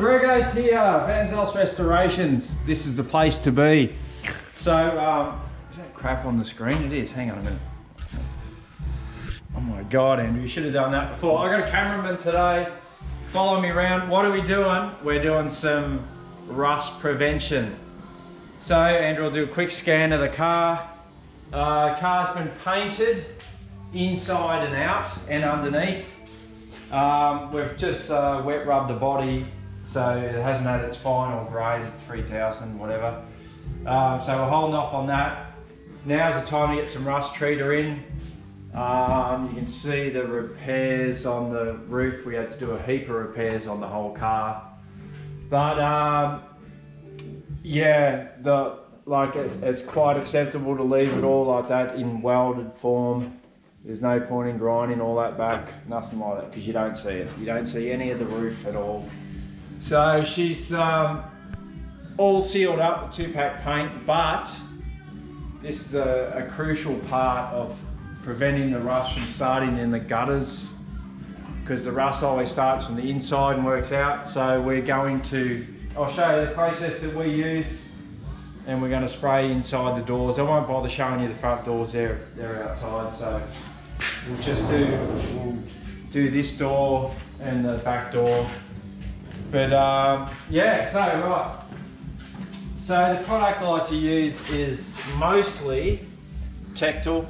Grego's here, Vanzel's Restorations. This is the place to be. So, is that crap on the screen? It is, hang on a minute. Oh my God, Andrew, you should have done that before. I got a cameraman today, follow me around. What are we doing? We're doing some rust prevention. So, Andrew will do a quick scan of the car. Car's been painted inside and out and underneath. We've just wet rubbed the body, so it hasn't had its final grade at 3000, whatever. So we're holding off on that. Now's the time to get some rust treater in. You can see the repairs on the roof. We had to do a heap of repairs on the whole car. But yeah, it's quite acceptable to leave it all like that in welded form. There's no point in grinding all that back, nothing like that, because you don't see it. You don't see any of the roof at all. So she's all sealed up with 2-pack paint, but this is a crucial part of preventing the rust from starting in the gutters, because the rust always starts from the inside and works out. So we're going to, I'll show you the process that we use, and we're going to spray inside the doors. I won't bother showing you the front doors, they're outside. So we'll just do this door and the back door. But yeah, so right. So the product I like to use is mostly Techtal,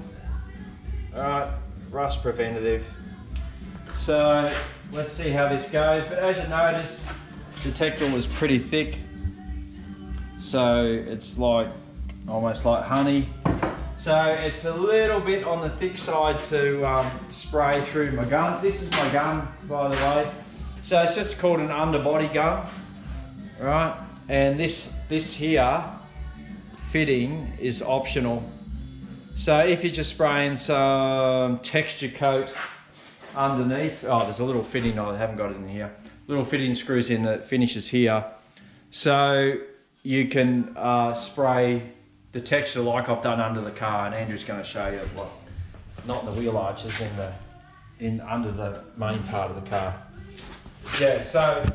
rust preventative. So let's see how this goes. But as you notice, the Techtal is pretty thick. So it's like almost like honey. So it's a little bit on the thick side to spray through my gun. This is my gun, by the way. So it's just called an underbody gun, right? And this here fitting is optional. So if you're just spraying some texture coat underneath, oh, there's a little fitting, I haven't got it in here. Little fitting screws in that finishes here. So you can spray the texture like I've done under the car, and Andrew's going to show you, well, not in the wheel arches, under the main part of the car. Yeah, so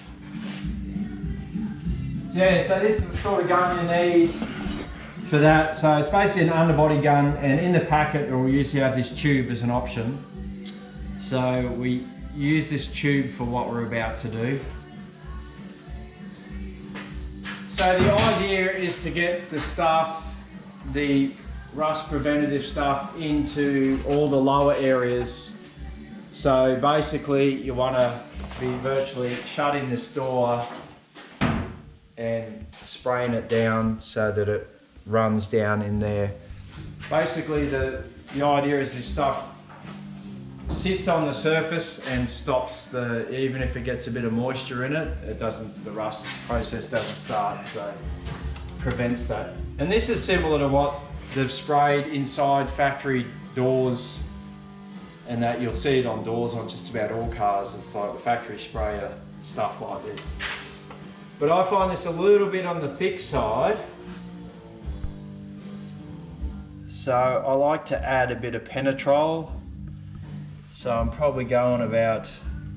this is the sort of gun you need for that. So it's basically an underbody gun, and in the packet we'll usually have this tube as an option. So we use this tube for what we're about to do. So the idea is to get the stuff, the rust preventative stuff, into all the lower areas. So basically you want to be virtually shutting this door and spraying it down so that it runs down in there. Basically the idea is this stuff sits on the surface and stops even if it gets a bit of moisture in it, the rust process doesn't start, so prevents that. And this is similar to what they've sprayed inside factory doors, and that you'll see it on doors on just about all cars. It's like the factory sprayer stuff like this. But I find this a little bit on the thick side. So I like to add a bit of Penetrol. So I'm probably going about,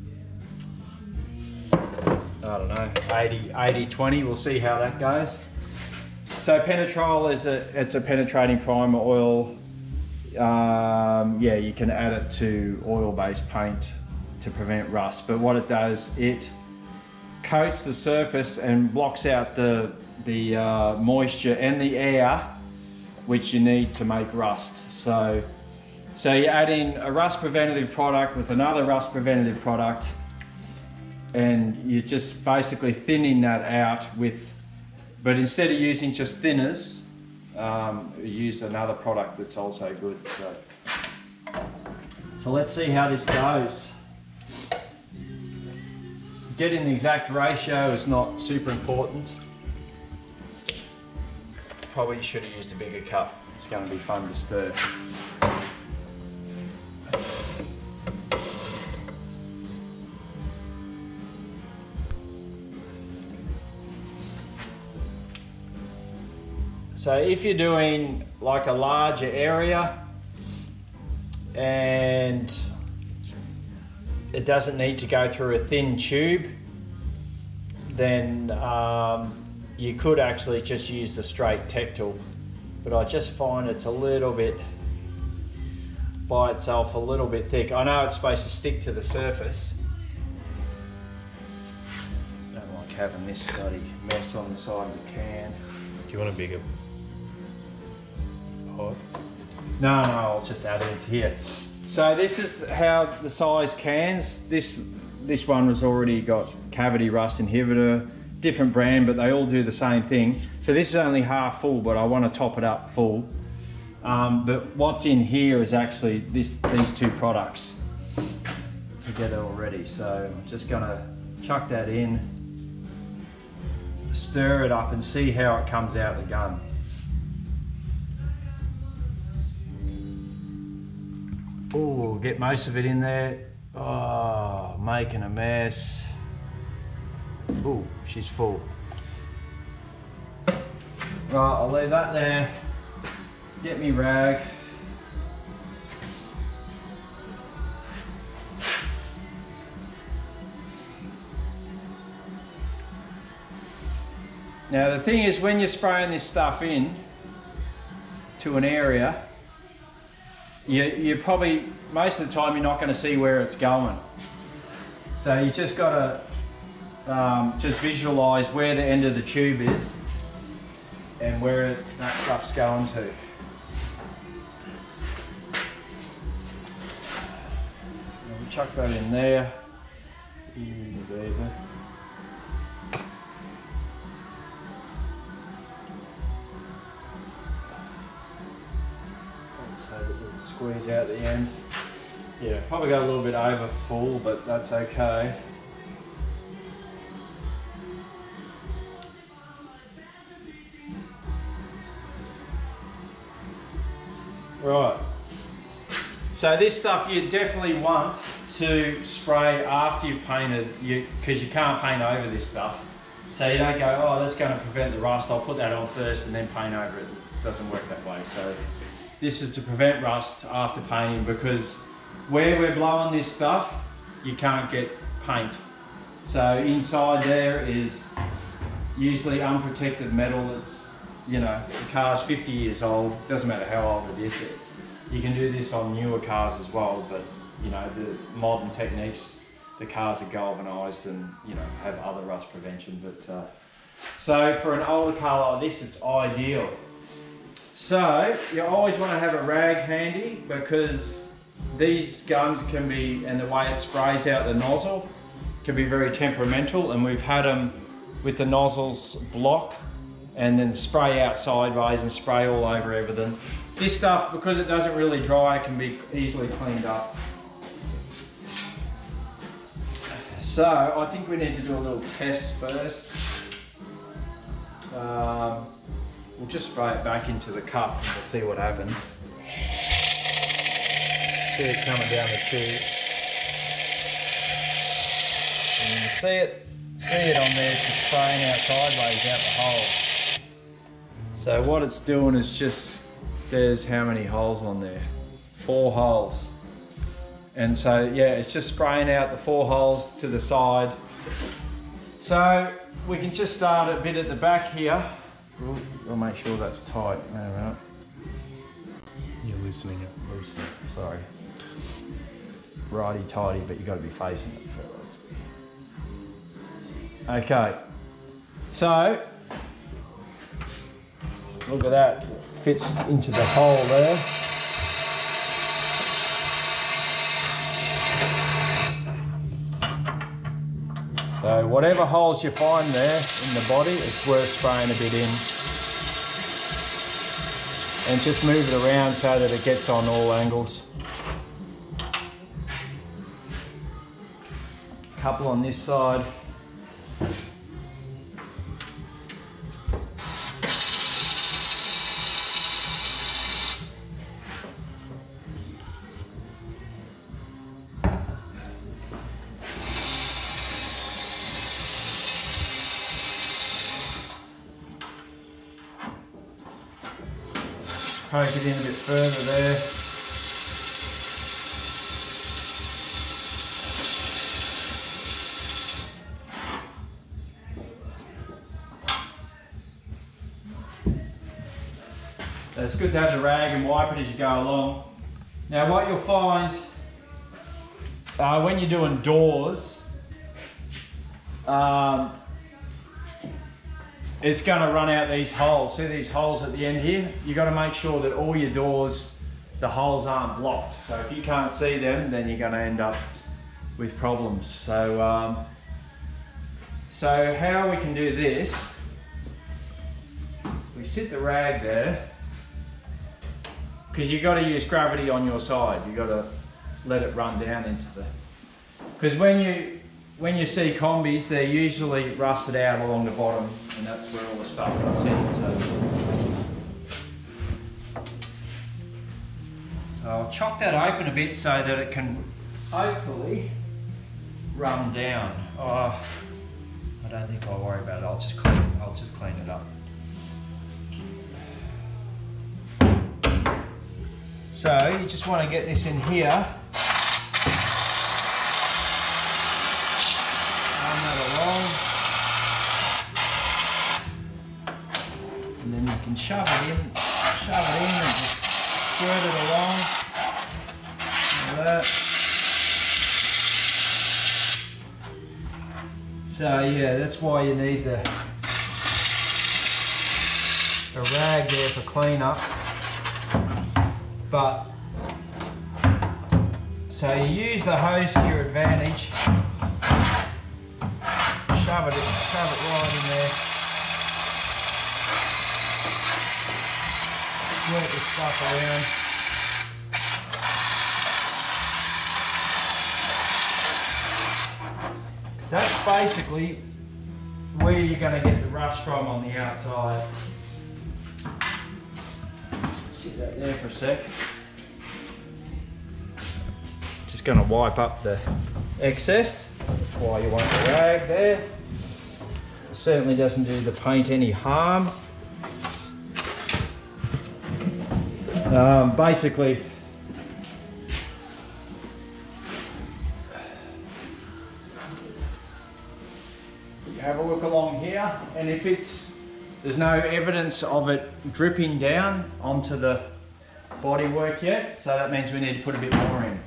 I don't know, 80-20, we'll see how that goes. So Penetrol it's a penetrating primer oil. Yeah, you can add it to oil-based paint to prevent rust, but what it does, it coats the surface and blocks out the moisture and the air which you need to make rust. So you add in a rust preventative product with another rust preventative product, and you're just basically thinning that out but instead of using just thinners, use another product that's also good. So let's see how this goes. Getting the exact ratio is not super important. Probably should have used a bigger cup. It's going to be fun to stir. So if you're doing like a larger area and it doesn't need to go through a thin tube, then you could actually just use the straight tech tool. But I just find it's a little bit, by itself, a little bit thick. I know it's supposed to stick to the surface. Don't like having this bloody mess on the side of the can. Do you want a bigger pot? No, I'll just add it here. So this is how the size cans. This one has already got cavity rust inhibitor, different brand, but they all do the same thing. So this is only half full, but I want to top it up full. But what's in here is actually these two products together already. So I'm just gonna chuck that in, stir it up and see how it comes out the gun. Oh, get most of it in there. Oh, making a mess. Oh, she's full. Right, I'll leave that there. Get me rag. Now the thing is, when you're spraying this stuff in to an area, you probably, most of the time, you're not going to see where it's going. So you just got to just visualise where the end of the tube is and where that stuff's going to. Let me chuck that in there. Squeeze out the end. Yeah, probably got a little bit over full, but that's okay. Right. So this stuff you definitely want to spray after you've painted, because you can't paint over this stuff. So you don't go, oh, that's going to prevent the rust, I'll put that on first and then paint over it. It doesn't work that way. So this is to prevent rust after painting, because where we're blowing this stuff, you can't get paint. So inside there is usually unprotected metal that's, you know, the car's 50 years old, doesn't matter how old it is. You can do this on newer cars as well, but you know, the modern techniques, the cars are galvanised and, you know, have other rust prevention. But so for an older car like this, it's ideal. So you always want to have a rag handy, because these guns can be, and the way it sprays out the nozzle can be very temperamental, and we've had them with the nozzles block and then spray out sideways and spray all over everything. This stuff, because it doesn't really dry, can be easily cleaned up. So I think we need to do a little test first. We'll just spray it back into the cup and we'll see what happens. See it coming down the tube. And you see it on there, it's just spraying out sideways out the hole. So what it's doing is just, there's how many holes on there? 4 holes. And so yeah, it's just spraying out the 4 holes to the side. So we can just start a bit at the back here. We'll make sure that's tight. Right. You're loosening it. Sorry. Righty tighty, but you've got to be facing it. Okay. So look at that. Fits into the hole there. So whatever holes you find there in the body, it's worth spraying a bit in. And just move it around so that it gets on all angles. A couple on this side. Poke it in a bit further there. So it's good to have the rag and wipe it as you go along. Now what you'll find when you're doing doors, it's going to run out these holes. See these holes at the end here? You've got to make sure that all your doors, the holes aren't blocked. So if you can't see them, then you're going to end up with problems. So, so how we can do this, we sit the rag there, because you've got to use gravity on your side. You've got to let it run down into the... Because when you see combis, they're usually rusted out along the bottom, and that's where all the stuff can sit. So I'll chock that open a bit so that it can hopefully run down. Oh, I don't think I'll worry about it. I'll just clean it up. So you just want to get this in here. And then you can shove it in and just squirt it along. Like that. So yeah, that's why you need the rag there for cleanups. But so you use the hose to your advantage. Shove it right in there. Work this stuff around. Because that's basically where you're going to get the rust from on the outside. Sit that there for a sec. Just going to wipe up the excess. That's why you want the rag there. It certainly doesn't do the paint any harm. Basically, you have a look along here, and if there's no evidence of it dripping down onto the bodywork yet, so that means we need to put a bit more in.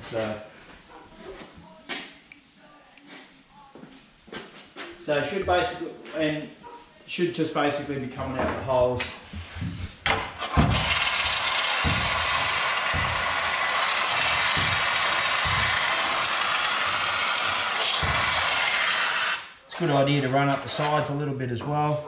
So it should just basically be coming out the holes. It's a good idea to run up the sides a little bit as well.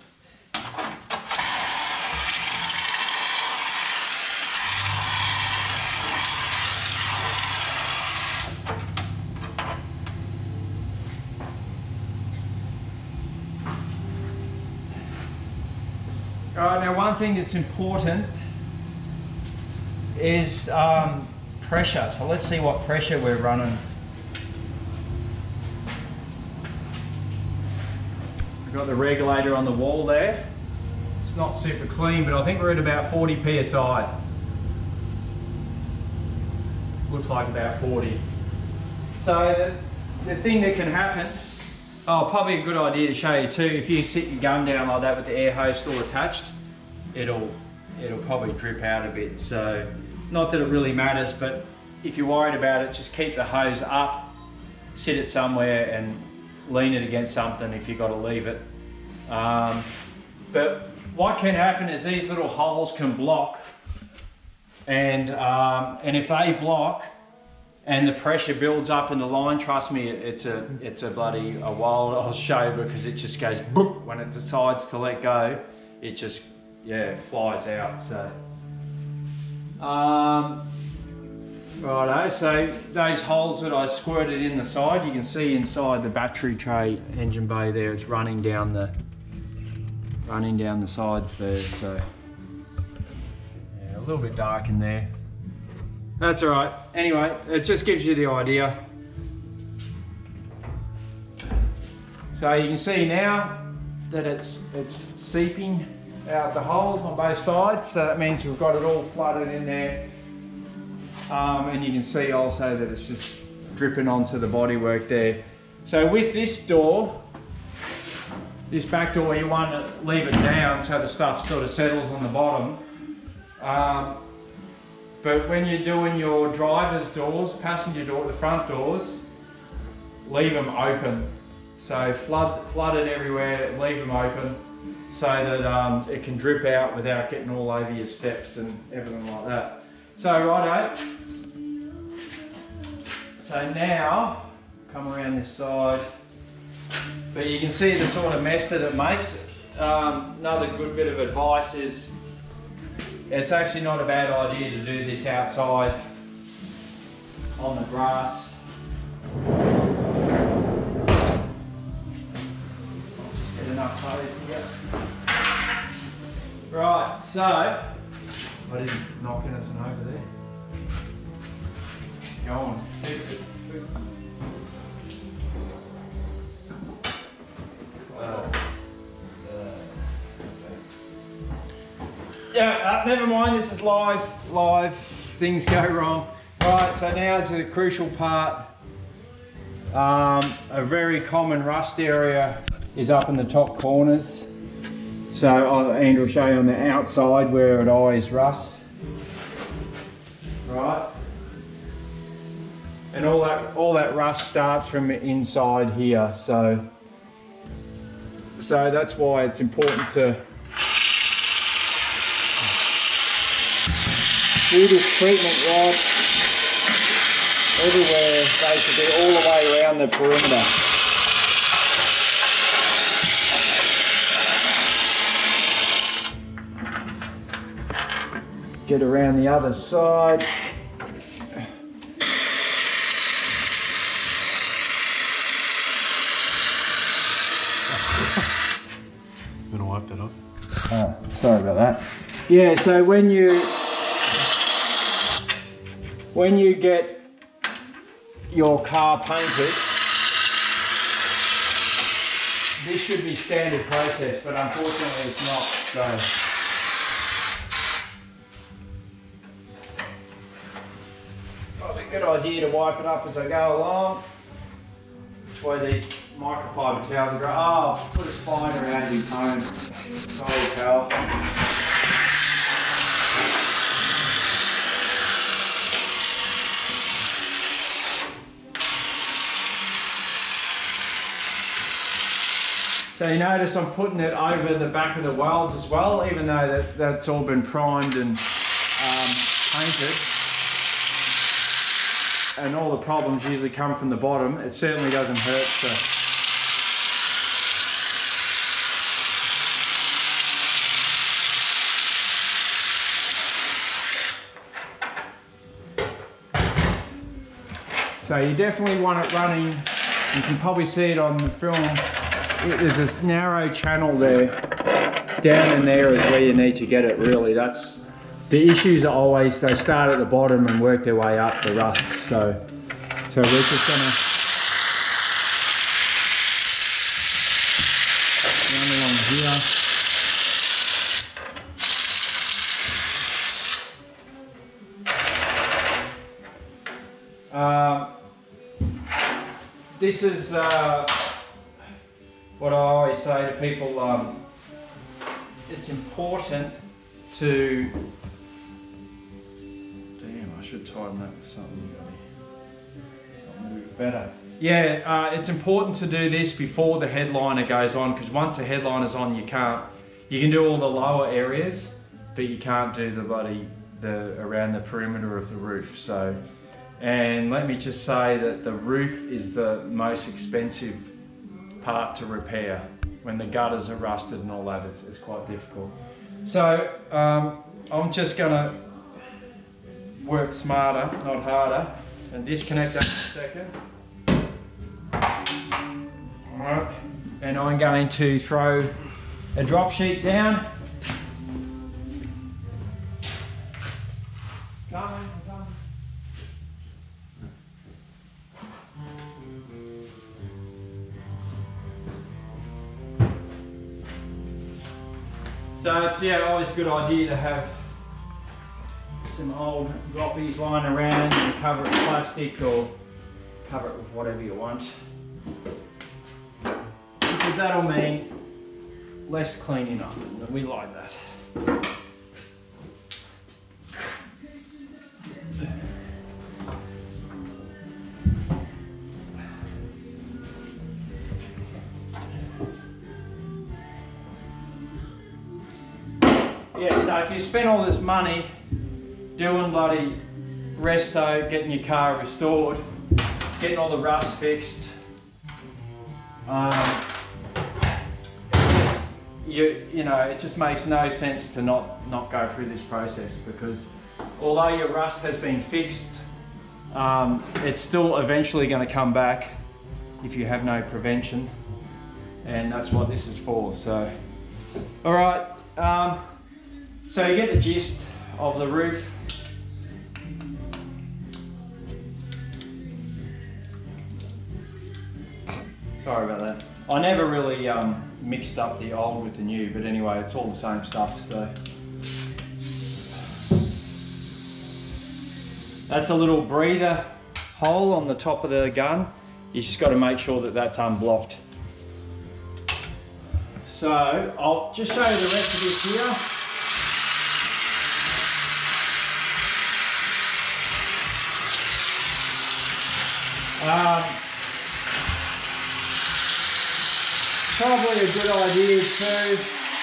Alright, now one thing that's important is pressure. So let's see what pressure we're running. We've got the regulator on the wall there. It's not super clean, but I think we're at about 40 psi. Looks like about 40. So the thing that can happen, probably a good idea to show you too, if you sit your gun down like that with the air hose still attached, it'll probably drip out a bit. So not that it really matters, but if you're worried about it, just keep the hose up, sit it somewhere and lean it against something if you've got to leave it. But what can happen is these little holes can block, and if they block and the pressure builds up in the line, trust me, it's a wild old show, because it just goes boop when it decides to let go. It just flies out. So righto, so those holes that I squirted in the side, you can see inside the battery tray engine bay there, it's running down the sides there. So yeah, a little bit dark in there. That's all right. Anyway, it just gives you the idea. So you can see now that it's seeping out the holes on both sides. So that means we've got it all flooded in there. And you can see also that it's just dripping onto the bodywork there. So with this door, this back door, you want to leave it down so the stuff sort of settles on the bottom. But when you're doing your driver's doors, passenger door, the front doors, leave them open. So flood it everywhere, leave them open so that it can drip out without getting all over your steps and everything like that. So righto. So now, come around this side. But you can see the sort of mess that it makes. Another good bit of advice is it's actually not a bad idea to do this outside on the grass. Just get enough clothes here. Right, so I didn't knock anything over there. Go on, fix it. Yeah, never mind, this is live, things go wrong. Right, so now is the crucial part. A very common rust area is up in the top corners. So Andrew will show you on the outside where it always rusts. Right. And all that rust starts from inside here, so that's why it's important to do this treatment rod everywhere, basically all the way around the perimeter. Get around the other side. I'm gonna wipe that off. Oh, sorry about that. Yeah, so when you get your car painted, this should be standard process, but unfortunately it's not. So probably a good idea to wipe it up as I go along. That's why these microfiber towels are great. Oh, put a spine around your cone. Sorry, pal. So you notice I'm putting it over the back of the welds as well, even though that's all been primed and painted. And all the problems usually come from the bottom. It certainly doesn't hurt to so you definitely want it running. You can probably see it on the film. There's this narrow channel there. Down in there is where you need to get it, really. That's the issues are always, they start at the bottom and work their way up the rust. So we're just gonna run along here. This is what I always say to people, it's important to, damn, I should tighten that with something better. Yeah, it's important to do this before the headliner goes on, because once the headliner's on, you can do all the lower areas, but you can't do around the perimeter of the roof. So, and let me just say that the roof is the most expensive part to repair. When the gutters are rusted and all that, it's quite difficult. So I'm just gonna work smarter, not harder, and disconnect that in a second. Alright, and I'm going to throw a drop sheet down. Come. So it's always a good idea to have some old droppies lying around and cover it with plastic or cover it with whatever you want. Because that'll mean less cleaning up, and we like that. yeah, so if you spend all this money doing bloody resto, getting your car restored, getting all the rust fixed, you know, it just makes no sense to not go through this process, because although your rust has been fixed, it's still eventually going to come back if you have no prevention, and that's what this is for. So, all right, so you get the gist of the roof. Sorry about that. I never really mixed up the old with the new, but anyway, it's all the same stuff. So that's a little breather hole on the top of the gun. You just got to make sure that that's unblocked. So I'll just show you the rest of this here. Probably a good idea too.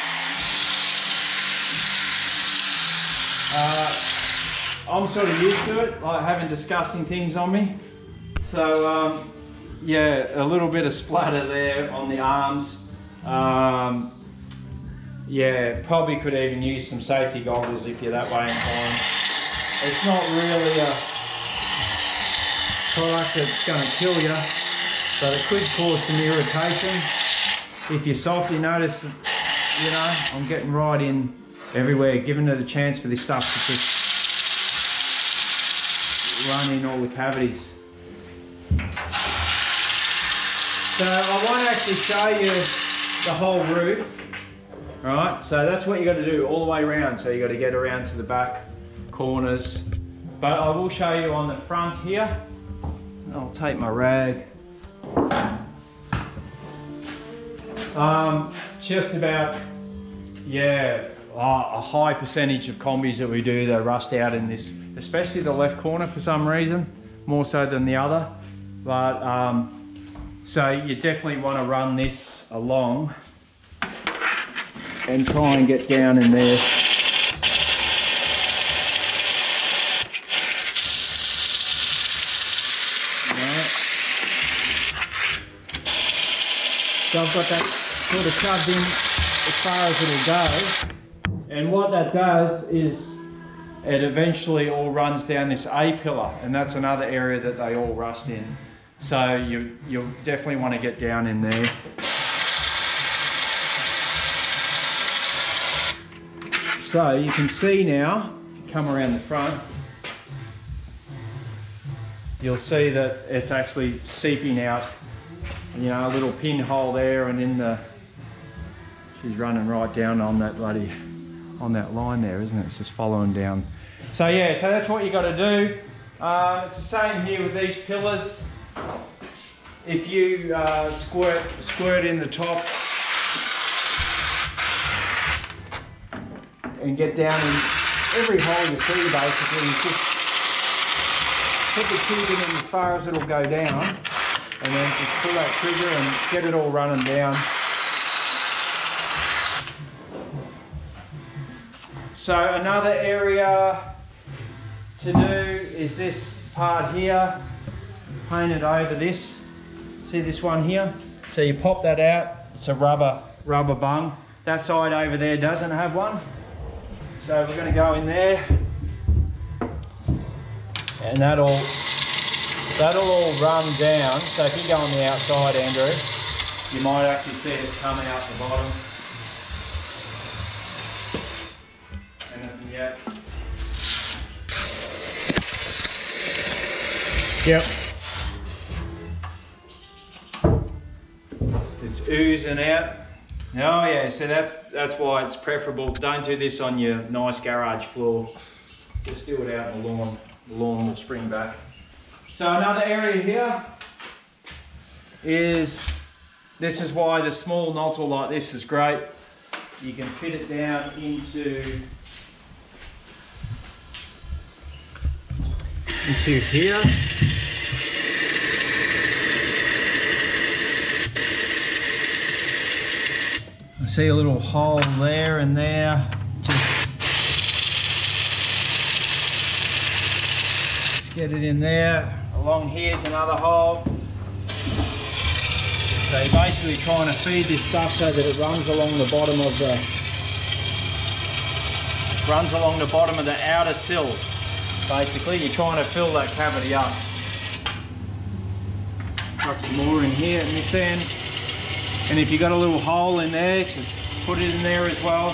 I'm sort of used to it, like having disgusting things on me. So yeah, a little bit of splatter there on the arms. Yeah, probably could even use some safety goggles if you're that way inclined. It's not really a product that's going to kill you, but it could cause some irritation. If you're soft, you notice that, you know, I'm getting right in everywhere, giving it a chance for this stuff to just run in all the cavities. So I won't actually show you the whole roof, right? So that's what you got to do all the way around. So you got to get around to the back corners, but I will show you on the front here. I'll take my rag. Just about, yeah, a high percentage of combis that we do, they rust out in this, especially the left corner for some reason, more so than the other. But so you definitely want to run this along and try and get down in there. So I've got that sort of shoved in as far as it'll go. And what that does is it eventually all runs down this A-pillar, and that's another area that they all rust in. So you'll definitely want to get down in there. So you can see now, if you come around the front, you'll see that it's actually seeping out. You know, a little pinhole there, and in the, she's running right down on that bloody, on that line there, isn't it? It's just following down. So yeah, so that's what you got to do. It's the same here with these pillars. If you squirt in the top and get down in every hole you see, basically, you just put the tubing in as far as it'll go down, and then just pull that trigger and get it all running down. So another area to do is this part here, paint it over this. See this one here? So you pop that out, it's a rubber bung. That side over there doesn't have one. So we're going to go in there, and that'll all run down. So if you go on the outside, Andrew, you might actually see it come out the bottom. Anything yet? Yep. It's oozing out. Oh yeah, so that's why it's preferable. Don't do this on your nice garage floor. Just do it out in the lawn. The lawn will spring back. So another area here is, this is why the small nozzle like this is great. You can fit it down into here. I see a little hole there and there. Just get it in there. Along here's another hole. So you're basically trying to feed this stuff so that it runs along the bottom of the outer sill. Basically, you're trying to fill that cavity up. Chuck some more in here in this end. And if you've got a little hole in there, just put it in there as well.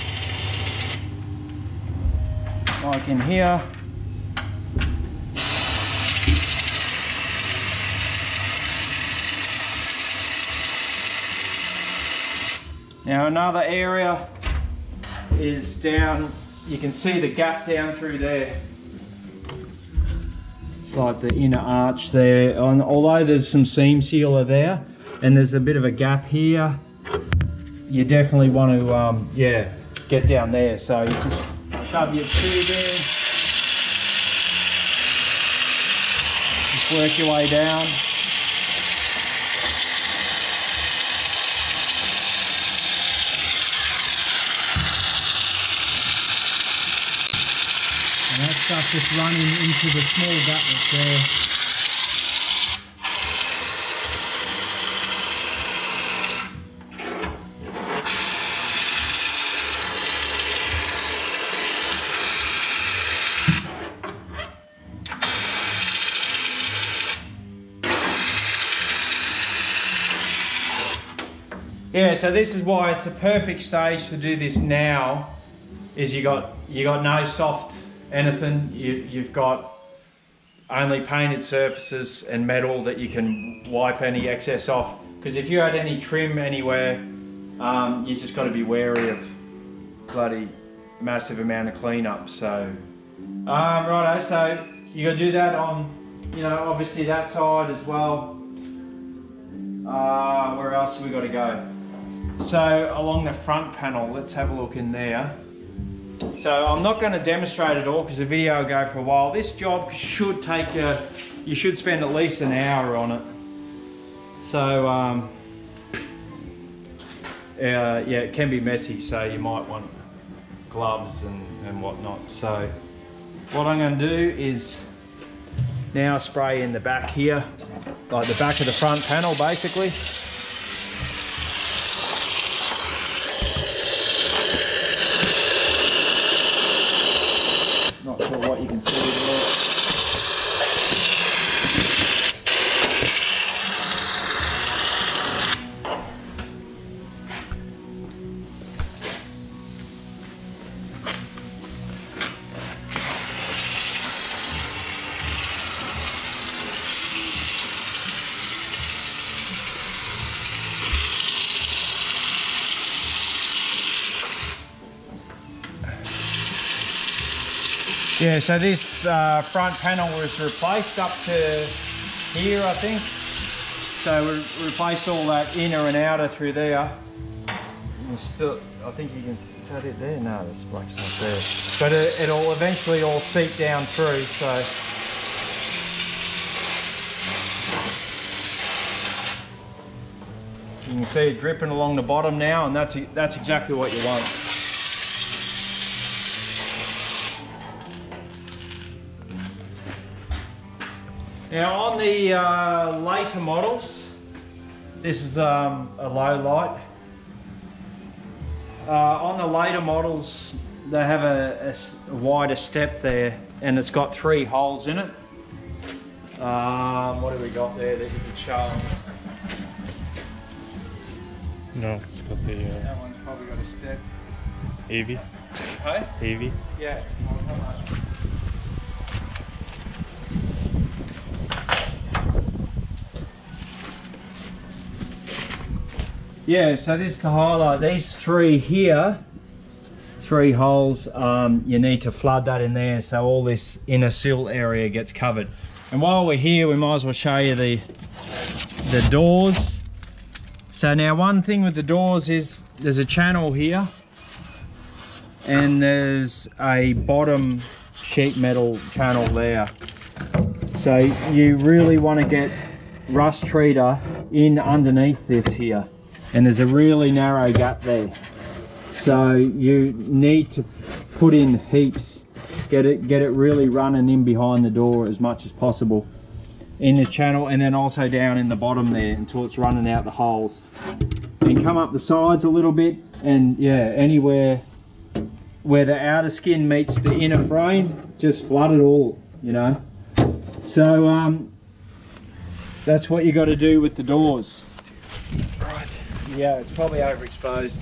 Like in here. Now another area is down, you can see the gap down through there. It's like the inner arch there. Although there's some seam sealer there and there's a bit of a gap here, you definitely want to get down there. So you just shove your tube in, just work your way down. And that stuff just running into the small gap that's there. Yeah, so this is why it's the perfect stage to do this now. Is you got no soft anything. You've got only painted surfaces and metal that you can wipe any excess off. Because if you had any trim anywhere, you just got to be wary of bloody massive amount of cleanup. So, righto. So you got to do that on, obviously that side as well. Where else have we got to go? So along the front panel, let's have a look in there. So I'm not going to demonstrate it all because the video will go for a while. This job should take you should spend at least an hour on it. So yeah, it can be messy, so you might want gloves and whatnot. So what I'm going to do is now spray in the back here, like the back of the front panel basically. Not sure what you can see there. Yeah, so this front panel was replaced up to here, I think. So we replaced all that inner and outer through there. And still, I think you can, is that it there? No, this black's not there. But it'll eventually all seep down through, so. You can see it dripping along the bottom now, and that's exactly what you want. Now on the later models, this is a low light. On the later models, they have a wider step there, and it's got 3 holes in it. What have we got there that you could show? No, it's got the That one's probably got a step. Evie. Hey? Evie. Yeah. Yeah, so this is to highlight these 3 here, 3 holes. You need to flood that in there so all this inner sill area gets covered. And while we're here, we might as well show you the doors. So now one thing with the doors is there's a channel here and there's a bottom sheet metal channel there. So you really want to get rust treater in underneath this here. And there's a really narrow gap there. So you need to put in heaps get it really running in behind the door as much as possible in this channel, and then also down in the bottom there until it's running out the holes, and come up the sides a little bit, and yeah, anywhere where the outer skin meets the inner frame, just flood it all, you know. So that's what you got to do with the doors. Right. Yeah, it's probably overexposed.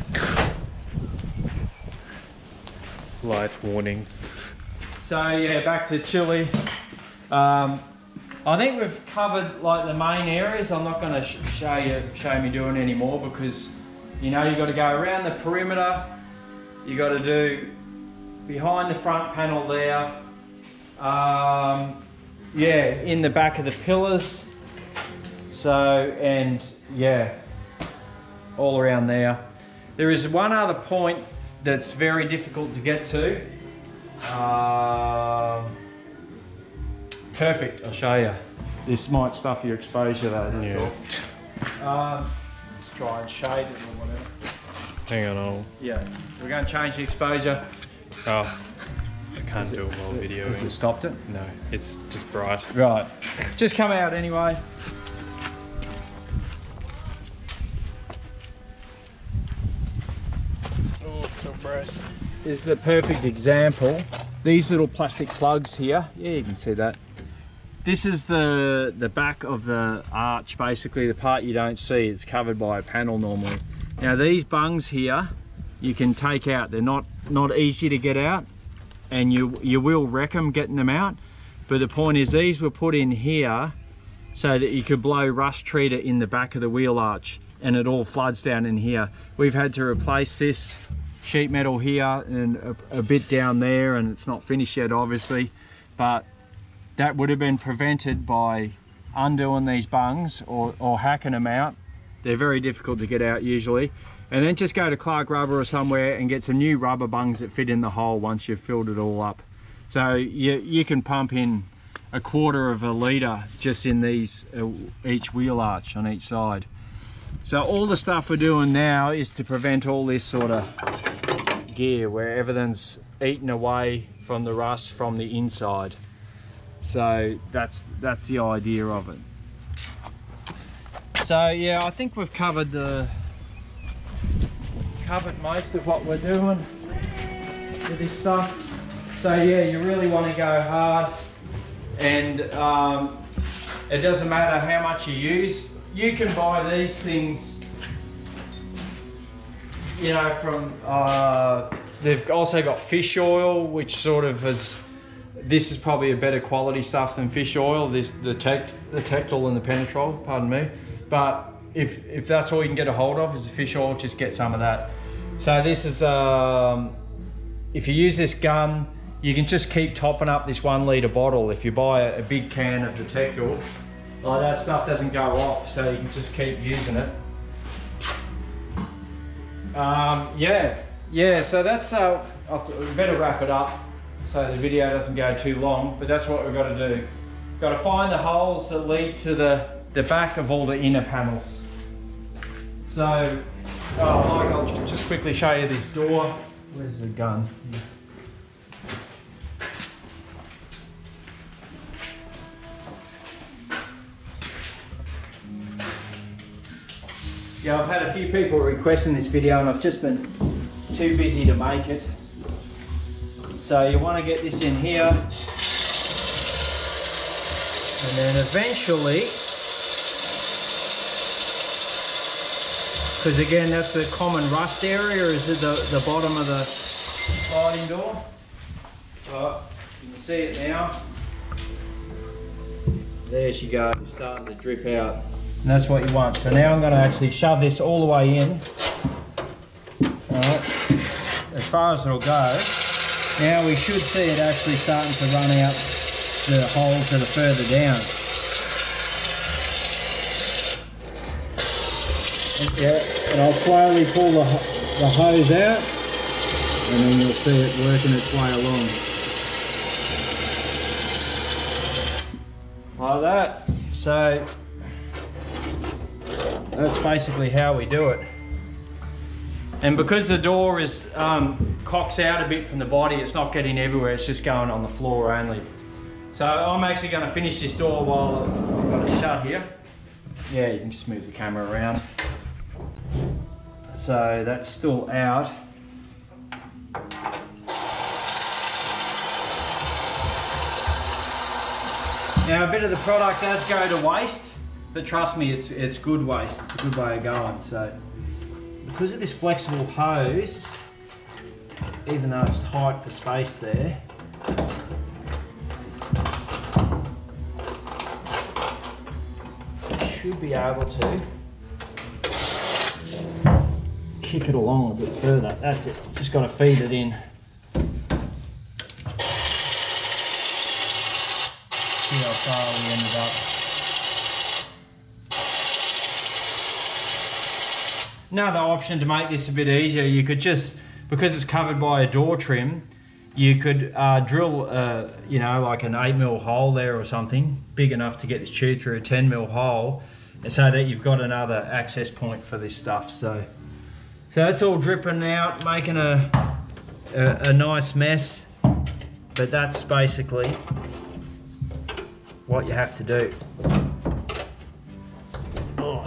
Light warning. So yeah, back to Chile. I think we've covered like the main areas. I'm not going to show me doing any more, because you know, you got to go around the perimeter. You got to do behind the front panel there. Yeah, in the back of the pillars. So, and yeah, all around there. There is one other point that's very difficult to get to. Perfect, I'll show you. This might stuff your exposure though, that's all. Let's try and shade it or whatever. Hang on, Yeah, we're going to change the exposure. oh, I can't do it while videoing. Has it stopped it? No, it's just bright. Right, just come out anyway. Oh, it's so bright. This is a perfect example. These little plastic plugs here, yeah, you can see that. This is the back of the arch, basically the part you don't see. It's covered by a panel normally. Now these bungs here, you can take out. They're not easy to get out, and you will wreck them getting them out. But the point is, these were put in here so that you could blow rust treater in the back of the wheel arch, and it all floods down in here. We've had to replace this sheet metal here and a bit down there, and it's not finished yet obviously, but that would have been prevented by undoing these bungs or hacking them out. They're very difficult to get out usually. And then just go to Clark Rubber or somewhere and get some new rubber bungs that fit in the hole once you've filled it all up. So you can pump in 1/4 of a litre just in these, each wheel arch on each side. So all the stuff we're doing now is to prevent all this sort of gear where everything's eaten away from the rust from the inside. So that's the idea of it. So yeah, I think we've covered most of what we're doing with this stuff. So yeah, you really want to go hard, and it doesn't matter how much you use. You can buy these things, you know, from they've also got fish oil, which sort of has, this is probably a better quality stuff than fish oil, the Tectol and the Penetrol, pardon me. But if that's all you can get a hold of is the fish oil, just get some of that. So this is, if you use this gun, you can just keep topping up this 1 litre bottle. If you buy a big can of the Tectol, like that stuff doesn't go off, so you can just keep using it. Yeah, so that's, we better wrap it up so the video doesn't go too long, but that's what we've got to do. Got to find the holes that lead to the back of all the inner panels. So, Mike, I'll just quickly show you this door. Where's the gun? Yeah, I've had a few people requesting this video and I've just been too busy to make it. So you want to get this in here, and then eventually, because again that's the common rust area, is the bottom of the sliding door. So you can see it now. There she goes, starting to drip out. And that's what you want. So now I'm going to actually shove this all the way in. Alright, as far as it'll go. Now we should see it actually starting to run out the holes that are further down. And I'll slowly pull the hose out, and then you'll see it working its way along. Like that. So that's basically how we do it. And because the door is cocks out a bit from the body, it's not getting everywhere, it's just going on the floor only. So I'm actually going to finish this door while I've got it shut here. Yeah, you can just move the camera around. So that's still out. Now a bit of the product does go to waste, but trust me, it's good waste. It's a good way of going. So because of this flexible hose, even though it's tight for space there, you should be able to kick it along a bit further. That's it. Just got to feed it in. See how far we ended up. Another option to make this a bit easier, you could just, because it's covered by a door trim, you could drill, you know, like an 8mm hole there or something, big enough to get this tube through a 10mm hole, so that you've got another access point for this stuff. So that's all dripping out, making a nice mess, but that's basically what you have to do. Oh.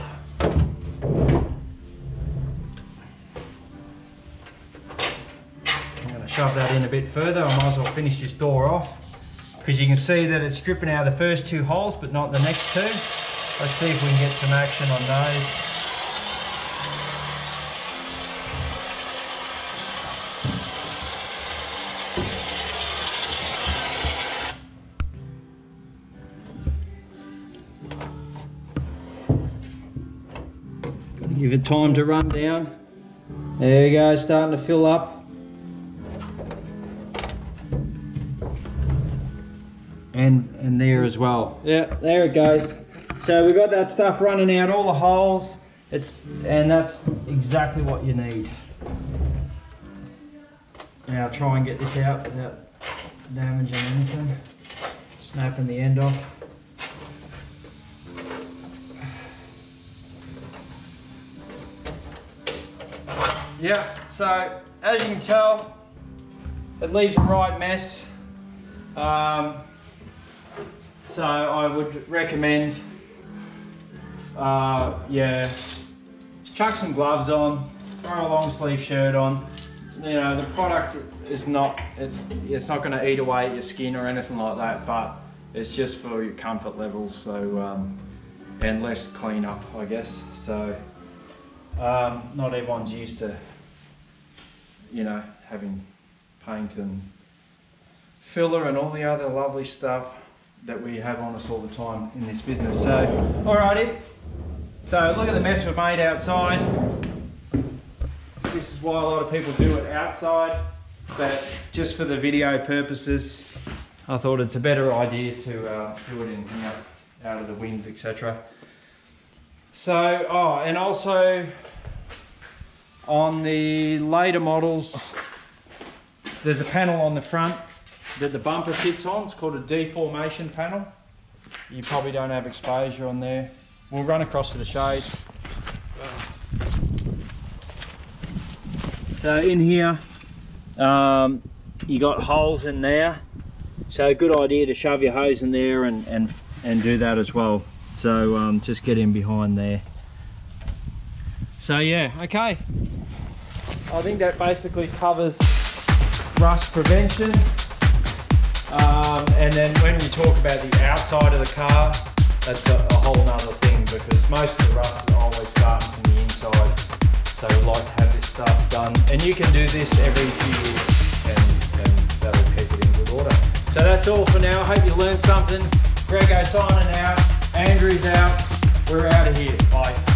I'm going to shove that in a bit further. I might as well finish this door off, because you can see that it's dripping out of the first two holes but not the next two. Let's see if we can get some action on those. Give it time to run down. There you go, starting to fill up. And there as well. Yeah, there it goes. So we've got that stuff running out all the holes. And that's exactly what you need. Now try and get this out without damaging anything. Snapping the end off. Yeah, so as you can tell, it leaves a right mess. So I would recommend, yeah, chuck some gloves on, throw a long sleeve shirt on. You know, the product is not, it's not going to eat away at your skin or anything like that, but it's just for your comfort levels. So, and less cleanup, I guess. So, not everyone's used to, you know, having paint and filler and all the other lovely stuff that we have on us all the time in this business. So, alrighty. So look at the mess we've made outside. This is why a lot of people do it outside, but just for the video purposes, I thought it's a better idea to do it in, you know, out of the wind, etc. So, oh, and also on the later models, there's a panel on the front that the bumper sits on. It's called a deformation panel. You probably don't have exposure on there. We'll run across to the shades. So in here, you got holes in there. So a good idea to shove your hose in there and do that as well. So just get in behind there. So yeah, okay. I think that basically covers rust prevention. And then when we talk about the outside of the car, that's a whole nother thing, because most of the rust is always starting from the inside. So we like to have this stuff done. And you can do this every few years and that'll keep it in good order. So that's all for now. I hope you learned something. Grego signing out. Andrew's out. We're out of here. Bye.